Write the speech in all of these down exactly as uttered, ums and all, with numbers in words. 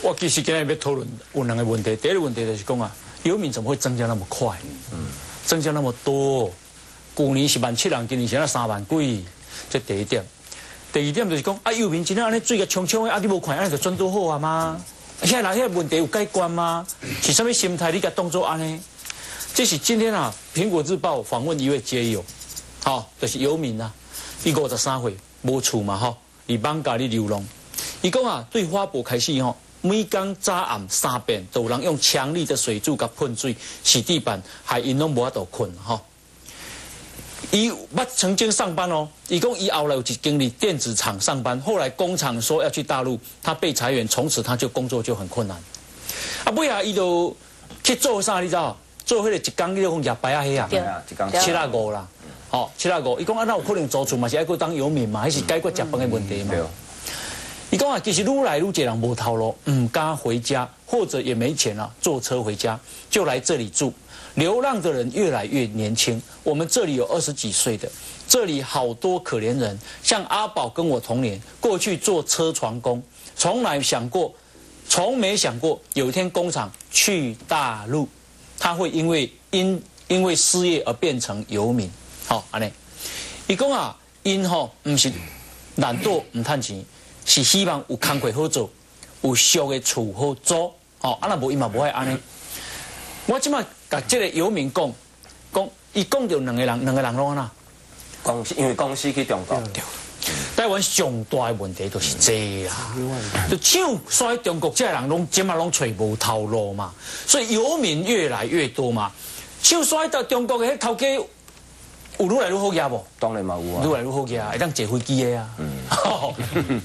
我其实今日要讨论有两个问题，第一个问题就是讲啊，游民怎么会增加那么快？嗯，增加那么多？去年是万七人，今年现在三万几，这第一点。第二点就是讲啊，游民今天安尼水个冲冲的，啊你无看安尼就转多好啊吗？现在人遐问题有解决吗？是什么心态？你甲当作安尼？这是今天啊，《苹果日报》访问一位街友，好、哦，就是游民啊，伊五十三岁，无厝嘛吼，伫网家里流浪。伊讲啊，对花博开始吼，每天早暗三遍，都有人用强力的水柱甲喷水洗地板，害因拢无法度困吼。伊捌曾经上班哦，伊讲伊后来有一经历电子厂上班，后来工厂说要去大陆，他被裁员，从此他就工作就很困难。啊，尾啊，伊就去做啥？你知道？做迄个一工，你就讲廿白啊黑啊，七啊五啦，吼七啊五。伊讲啊，那有可能租厝嘛是爱去当游民嘛，还是解决食饭的问题嘛？伊讲啊，其实愈来愈多人无头路，唔敢回家，或者也没钱了，坐车回家，就来这里住。流浪的人越来越年轻，我们这里有二十几岁的，这里好多可怜人，像阿宝跟我同年，过去做车床工，从来想过，从没想过有一天工厂去大陆，他会因为因因为失业而变成游民。好，安尼，伊讲啊，因吼唔是懒惰唔趁钱，是希望有工课好做，有俗的厝好租。哦，啊那无伊嘛无爱安尼。我即摆甲即个游民讲，讲伊讲着两个人，两个人拢安那？ 公司因为公司去中国。 台湾上大的问题就是这啦，就抢衰中国这人拢即马拢找无头路嘛，所以游民越来越多嘛。抢衰到中国的迄头家有愈来愈好业无？ 当然嘛有啊， 愈来愈好业，会当坐飞机的啊。嗯，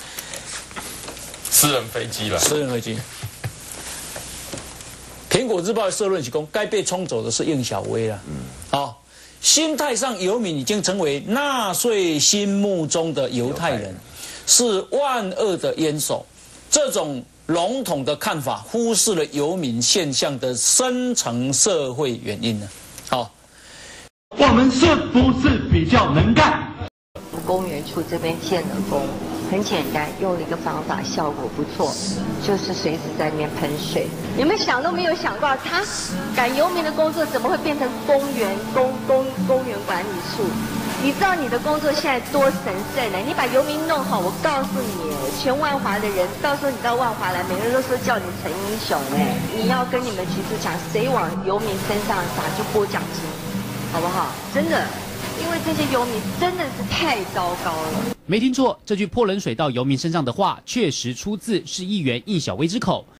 私人飞机了。 私人飞机。苹果日报的社论是讲，该被冲走的是应小薇了。嗯，好，心态上游民已经成为纳粹心目中的犹太人，是万恶的烟手。这种笼统的看法忽视了游民现象的深层社会原因呢。好， 我们是不是比较能干？ 公园处这边建了工，很简单，用了一个方法，效果不错，就是随时在那边喷水。你们想都没有想过，他赶游民的工作怎么会变成公园公公公园管理处？你知道你的工作现在多神圣呢？你把游民弄好，我告诉你，全万华的人，到时候你到万华来，每个人都说叫你陈英雄哎，你要跟你们局处讲，谁往游民身上撒就拨奖金，好不好？真的。因为这些游民真的是太糟糕了。 没听错，这句泼冷水到游民身上的话，确实出自市议员应小薇之口。